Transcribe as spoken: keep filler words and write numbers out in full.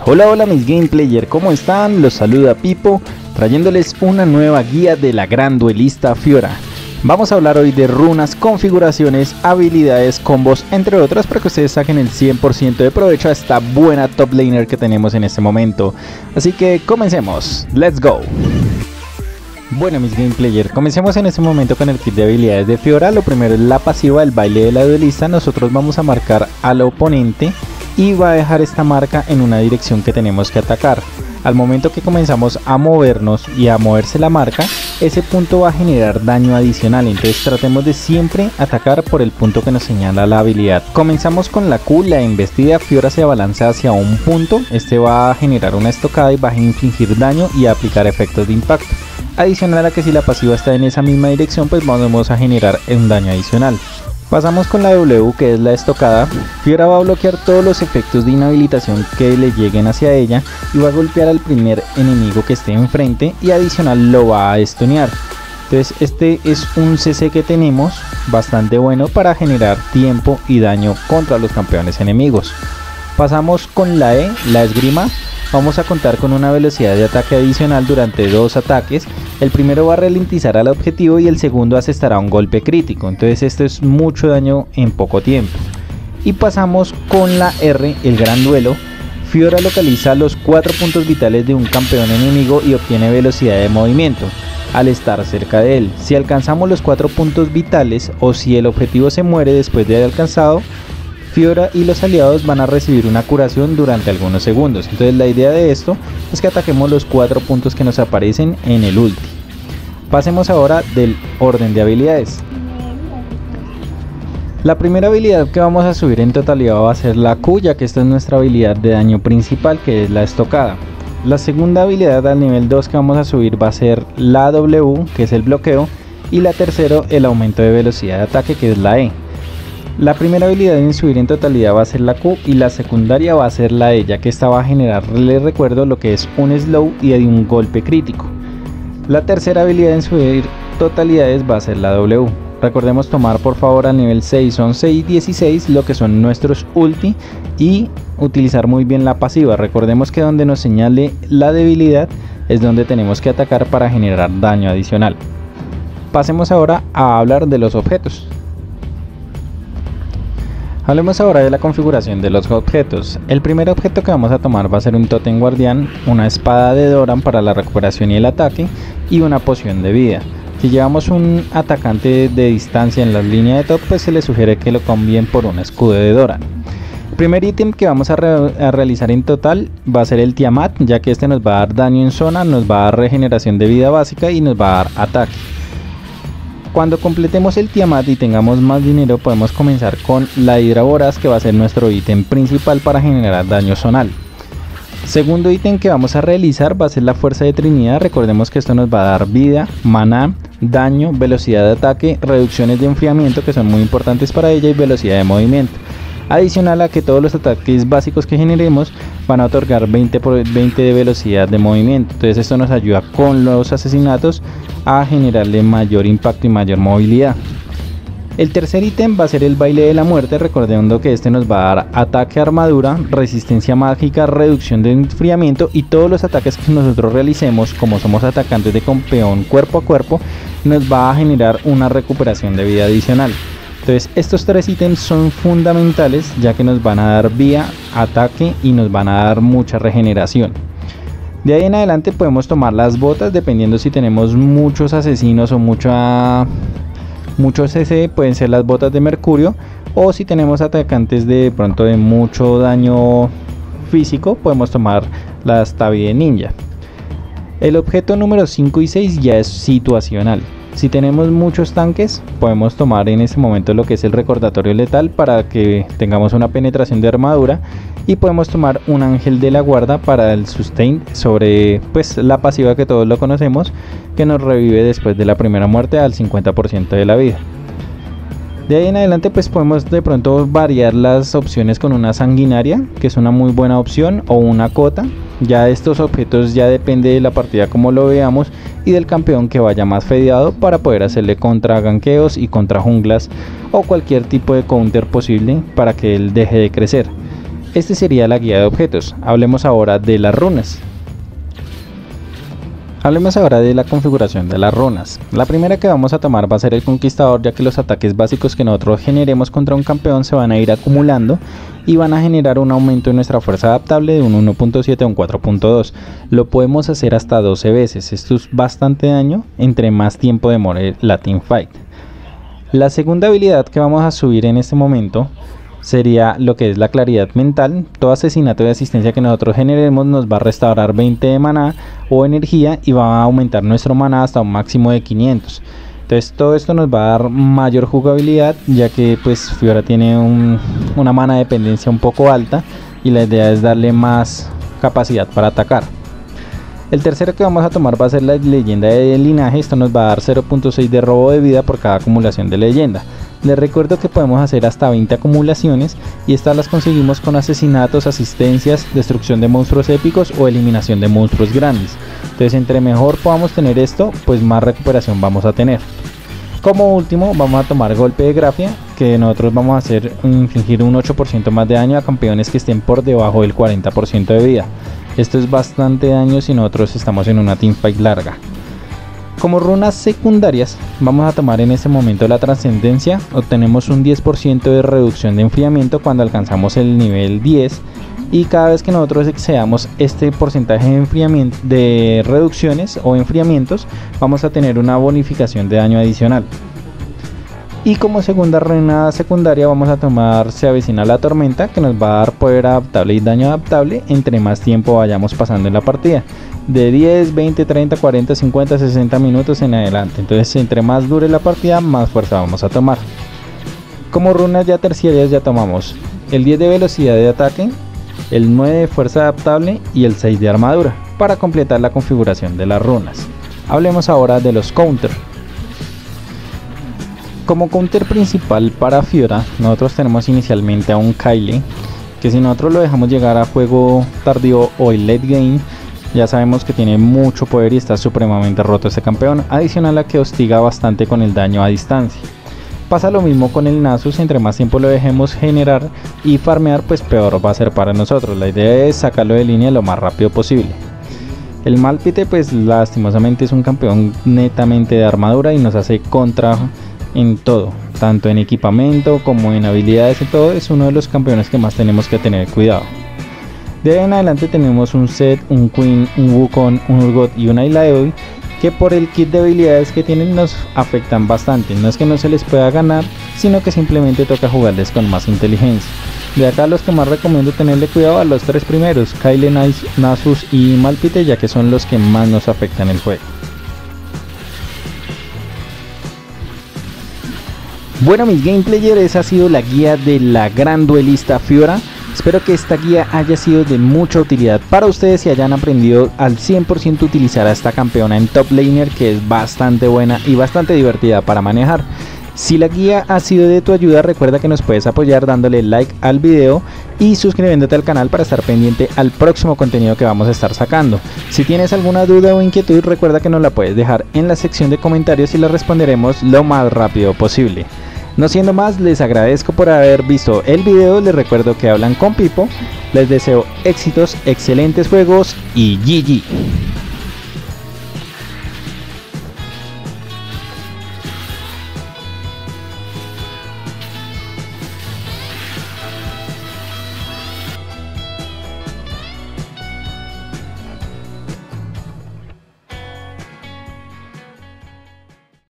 Hola hola mis game player, ¿cómo están? Los saluda Pipo, trayéndoles una nueva guía de la gran duelista Fiora. Vamos a hablar hoy de runas, configuraciones, habilidades, combos, entre otras, para que ustedes saquen el cien por ciento de provecho a esta buena top laner que tenemos en este momento. Así que comencemos, let's go. Bueno mis game player, comencemos en este momento con el kit de habilidades de Fiora. Lo primero es la pasiva, el baile de la duelista. Nosotros vamos a marcar al oponente y va a dejar esta marca en una dirección que tenemos que atacar. Al momento que comenzamos a movernos y a moverse la marca, ese punto va a generar daño adicional, entonces tratemos de siempre atacar por el punto que nos señala la habilidad. Comenzamos con la Q, la embestida. Fiora se abalanza hacia un punto, este va a generar una estocada y va a infligir daño y a aplicar efectos de impacto. Adicional a que si la pasiva está en esa misma dirección, pues vamos a generar un daño adicional. Pasamos con la W, que es la estocada. Fiora va a bloquear todos los efectos de inhabilitación que le lleguen hacia ella y va a golpear al primer enemigo que esté enfrente y adicional lo va a estunear. Entonces este es un C C que tenemos bastante bueno para generar tiempo y daño contra los campeones enemigos. Pasamos con la E, la esgrima. Vamos a contar con una velocidad de ataque adicional durante dos ataques. El primero va a ralentizar al objetivo y el segundo asestará un golpe crítico. Entonces esto es mucho daño en poco tiempo. Y pasamos con la R, el gran duelo. Fiora localiza los cuatro puntos vitales de un campeón enemigo y obtiene velocidad de movimiento al estar cerca de él. Si alcanzamos los cuatro puntos vitales o si el objetivo se muere después de haber alcanzado, Fiora y los aliados van a recibir una curación durante algunos segundos. Entonces la idea de esto es que ataquemos los cuatro puntos que nos aparecen en el ulti. Pasemos ahora del orden de habilidades. La primera habilidad que vamos a subir en totalidad va a ser la Q, ya que esta es nuestra habilidad de daño principal, que es la estocada. La segunda habilidad al nivel dos que vamos a subir va a ser la W, que es el bloqueo, y la tercera el aumento de velocidad de ataque, que es la E. La primera habilidad en subir en totalidad va a ser la Q y la secundaria va a ser la E, ya que esta va a generar, les recuerdo, lo que es un slow y un golpe crítico. La tercera habilidad en subir totalidades va a ser la W. Recordemos tomar por favor al nivel seis, once y dieciséis lo que son nuestros ulti y utilizar muy bien la pasiva. Recordemos que donde nos señale la debilidad es donde tenemos que atacar para generar daño adicional. Pasemos ahora a hablar de los objetos. Hablemos ahora de la configuración de los objetos. El primer objeto que vamos a tomar va a ser un tótem guardián, una espada de Doran para la recuperación y el ataque y una poción de vida. Si llevamos un atacante de distancia en la línea de top, pues se le sugiere que lo cambien por un escudo de Doran. El primer ítem que vamos a, re a realizar en total va a ser el Tiamat, ya que este nos va a dar daño en zona, nos va a dar regeneración de vida básica y nos va a dar ataque. Cuando completemos el Tiamat y tengamos más dinero, podemos comenzar con la Hidra Voraz, que va a ser nuestro ítem principal para generar daño zonal. Segundo ítem que vamos a realizar va a ser la Fuerza de Trinidad. Recordemos que esto nos va a dar vida, maná, daño, velocidad de ataque, reducciones de enfriamiento que son muy importantes para ella y velocidad de movimiento. Adicional a que todos los ataques básicos que generemos van a otorgar veinte por veinte de velocidad de movimiento. Entonces esto nos ayuda con los asesinatos a generarle mayor impacto y mayor movilidad. El tercer ítem va a ser el baile de la muerte, recordando que este nos va a dar ataque, armadura, resistencia mágica, reducción de enfriamiento y todos los ataques que nosotros realicemos, como somos atacantes de campeón cuerpo a cuerpo, nos va a generar una recuperación de vida adicional. Entonces estos tres ítems son fundamentales, ya que nos van a dar vida, ataque y nos van a dar mucha regeneración. De ahí en adelante podemos tomar las botas, dependiendo si tenemos muchos asesinos o mucha, muchos C C, pueden ser las botas de mercurio, o si tenemos atacantes de pronto de mucho daño físico, podemos tomar las tabi de ninja. El objeto número cinco y seis ya es situacional. Si tenemos muchos tanques, podemos tomar en este momento lo que es el recordatorio letal para que tengamos una penetración de armadura, y podemos tomar un ángel de la guarda para el sustain sobre pues la pasiva que todos lo conocemos, que nos revive después de la primera muerte al cincuenta por ciento de la vida. De ahí en adelante pues podemos de pronto variar las opciones con una sanguinaria, que es una muy buena opción, o una cota. Ya estos objetos ya depende de la partida como lo veamos y del campeón que vaya más fedeado, para poder hacerle contra ganqueos y contra junglas o cualquier tipo de counter posible para que él deje de crecer. Este sería la guía de objetos. Hablemos ahora de las runas. Hablemos ahora de la configuración de las runas. La primera que vamos a tomar va a ser el conquistador, ya que los ataques básicos que nosotros generemos contra un campeón se van a ir acumulando y van a generar un aumento en nuestra fuerza adaptable de un uno punto siete a un cuatro punto dos. Lo podemos hacer hasta doce veces. Esto es bastante daño entre más tiempo demore la teamfight. La segunda habilidad que vamos a subir en este momento sería lo que es la claridad mental. Todo asesinato de asistencia que nosotros generemos nos va a restaurar veinte de maná o energía y va a aumentar nuestro maná hasta un máximo de quinientos. Entonces todo esto nos va a dar mayor jugabilidad, ya que pues Fiora tiene un, una mana dependencia un poco alta y la idea es darle más capacidad para atacar. El tercero que vamos a tomar va a ser la leyenda de linaje. Esto nos va a dar cero punto seis de robo de vida por cada acumulación de leyenda. Les recuerdo que podemos hacer hasta veinte acumulaciones y estas las conseguimos con asesinatos, asistencias, destrucción de monstruos épicos o eliminación de monstruos grandes. Entonces entre mejor podamos tener esto, pues más recuperación vamos a tener. Como último vamos a tomar golpe de grafia, que nosotros vamos a hacer infligir un ocho por ciento más de daño a campeones que estén por debajo del cuarenta por ciento de vida. Esto es bastante daño si nosotros estamos en una teamfight larga. Como runas secundarias vamos a tomar en este momento la trascendencia. Obtenemos un diez por ciento de reducción de enfriamiento cuando alcanzamos el nivel diez, y cada vez que nosotros excedamos este porcentaje de enfriamiento, de reducciones o enfriamientos, vamos a tener una bonificación de daño adicional. Y como segunda runa secundaria vamos a tomar Se avecina la tormenta, que nos va a dar poder adaptable y daño adaptable entre más tiempo vayamos pasando en la partida, de diez, veinte, treinta, cuarenta, cincuenta, sesenta minutos en adelante. Entonces entre más dure la partida, más fuerza vamos a tomar. Como runas ya terciarias ya tomamos el diez de velocidad de ataque, el nueve de fuerza adaptable y el seis de armadura para completar la configuración de las runas. Hablemos ahora de los counter. Como counter principal para Fiora, nosotros tenemos inicialmente a un Kyle, que si nosotros lo dejamos llegar a juego tardío o el late game, ya sabemos que tiene mucho poder y está supremamente roto este campeón, adicional a que hostiga bastante con el daño a distancia. Pasa lo mismo con el Nasus, entre más tiempo lo dejemos generar y farmear, pues peor va a ser para nosotros. La idea es sacarlo de línea lo más rápido posible. El Malphite pues lastimosamente es un campeón netamente de armadura y nos hace contra en todo, tanto en equipamiento como en habilidades y todo. Es uno de los campeones que más tenemos que tener cuidado. De ahí en adelante tenemos un Zed, un Queen, un Wukong, un Urgot y un Illaoi, que por el kit de habilidades que tienen nos afectan bastante. No es que no se les pueda ganar, sino que simplemente toca jugarles con más inteligencia. De acá los que más recomiendo tenerle cuidado a los tres primeros, Kyle, Nasus y Malphite, ya que son los que más nos afectan el juego. Bueno, mis gameplayers, esa ha sido la guía de la gran duelista Fiora. Espero que esta guía haya sido de mucha utilidad para ustedes y hayan aprendido al cien por ciento utilizar a esta campeona en top laner, que es bastante buena y bastante divertida para manejar. Si la guía ha sido de tu ayuda, recuerda que nos puedes apoyar dándole like al video y suscribiéndote al canal para estar pendiente al próximo contenido que vamos a estar sacando. Si tienes alguna duda o inquietud, recuerda que nos la puedes dejar en la sección de comentarios y la responderemos lo más rápido posible. No siendo más, les agradezco por haber visto el video, les recuerdo que hablan con Pipo, les deseo éxitos, excelentes juegos y G G.